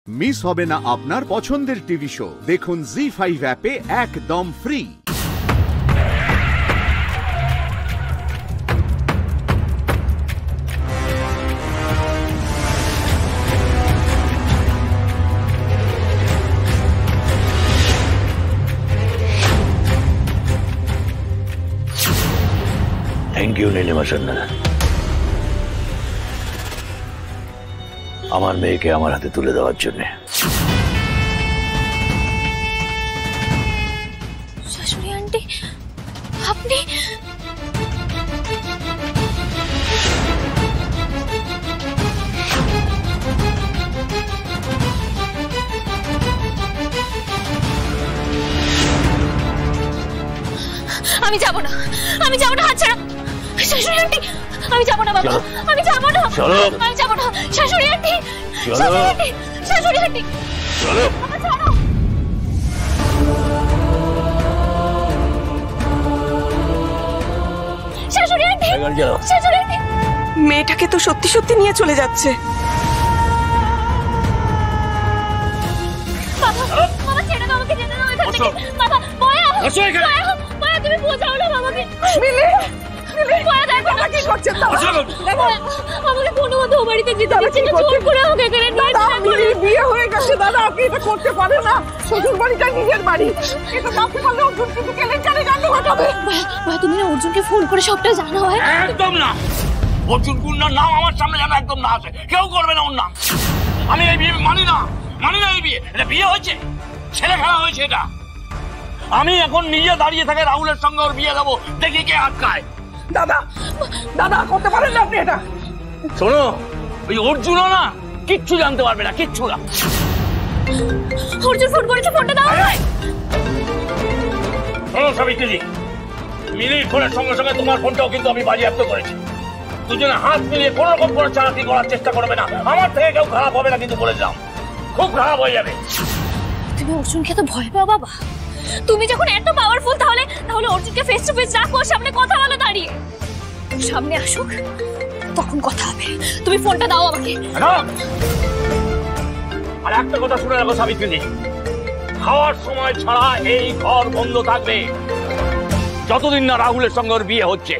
Miss হবে না আপনার পছন্দের টিভি শো। দেখুন Zee 5 অ্যাপে একদম free. Thank you Nilima Sanna, আমার মেয়েকে আমার হাতে তুলে দেওয়ার জন্য। শাশুড়ি আন্টি, আপনি আমি যাব না, আমি যাব না, হাত ছাড়া। শাশুড়ি আন্টি, আমি যাব না বাবা, আমি যাব না, আমি যাব না। শাশুড়ি আন্টি, শাশুড়ি আন্টি, শাশুড়ি আন্টি, চলো বাবা, ছাড়ো। শাশুড়ি আন্টি, শাশুড়ি আন্টি, মেয়েটাকে তো সত্যি সত্যি নিয়ে চলে যাচ্ছে। বাবা, বাবা ছেড়ে দাও আমাকে, যেতে দাও এখান থেকে। বাবা, মায়া, মায়া তুমি বোঝাও না বাবাকে। মিলি, মায়া দেখো না কি করছে। আমাকে কোনো মতো ও বাড়িতে যেতে দিচ্ছে না, জোর করে আমাকে এখানে নিয়ে যাচ্ছে। বিয়ে হয়ে গেছে দাদা, আপনি এটা করতে পারেন না। শ্বশুর বাড়িটা নিজের বাড়ি, এটা জানতে পারলে অর্জুন কিন্তু কেলেঙ্কারি কাণ্ড ঘটাবে। ভাই তুমি না অর্জুনকে ফোন করে সবটা জানাও। একদম না, অর্জুন গুন্ডার নাম আমার সামনে যেন একদম না আসে, কেউ করবে না ওর নাম। আমি এই বিয়ে মানি না, মানি না। এই বিয়ে, এটা বিয়ে হয়েছে, ছেলে খেলা হয়েছে এটা। আমি এখন নিজে দাঁড়িয়ে থাকে রাহুলের সঙ্গে ওর বিয়ে দেবো, দেখি কে আটকায়। দাদা, দাদা করতে পারেন না আপনি এটা। শোনো, ওই অর্জুনও না কিচ্ছু জানতে পারবে না, কিচ্ছু না। অর্জুন ফোন করেছে, ফোনটা দাও। শোনো সাবিত্রী, মিলির ফোনের সঙ্গে সঙ্গে তোমার ফোনটাও কিন্তু আমি বাজেয়াপ্ত করেছি। দুজনে হাত মিলিয়ে কোন রকম করে চালাকি করার চেষ্টা করবে না, আমার থেকে কেউ খারাপ হবে না কিন্তু বলে দিলাম, খুব খারাপ হয়ে যাবে। তুমি অর্জুনকে তো ভয় পাও বাবা? তুমি যখন এত পাওয়ারফুল, তাহলে অর্জুনকে ফেস টু ফেস রাখো, সামনে কথা বলো দাঁড়িয়ে। সামনে আসুক, তখন কথা হবে। তুমি ফোনটা দাও আমাকে। আর একটা কথা শুনে রাখো সাবিত্রী, খাওয়ার সময় ছাড়া এই ঘর বন্ধ থাকবে যতদিন না রাহুলের সঙ্গে ওর বিয়ে হচ্ছে।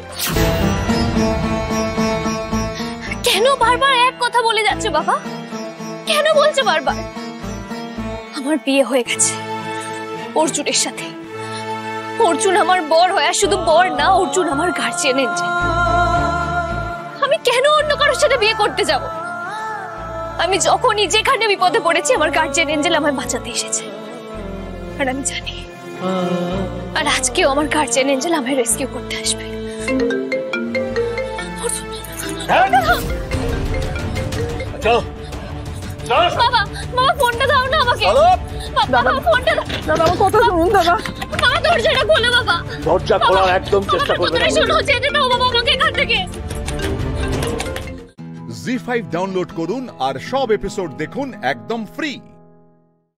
কেন বারবার এক কথা বলে যাচ্ছে বাবা? কেন বলছো বারবার? আমার বিয়ে হয়ে গেছে অর্জুনের সাথে। অর্জুন আমার বর হয়, শুধু বর না, অর্জুন আমার গার্জিয়ান এঞ্জেল। আমি কেন অন্য কারোর সাথে বিয়ে করতে যাব? আমি যখনই যেখানে বিপদে পড়েছি, আমার গার্জিয়ান এঞ্জেল আমায় বাঁচাতে এসেছে। আর আমি জানি, আর আজকেও আমার গার্জিয়ান এঞ্জেল আমায় রেস্কিউ করতে আসবে। বাবা, বাবা ফোনটা দাও না আমাকে। বাবা ফোনটা দাও। দাদা আমার কথা শুনুন দাদা। বাবা দরজাটা খোলো বাবা। দরজা খোলার একদম চেষ্টা করবে না। শোনো, যেতে দাও বাবা আমাকে এখান থেকে। Zee 5 ডাউনলোড করুন আর সব এপিসোড দেখুন একদম ফ্রি।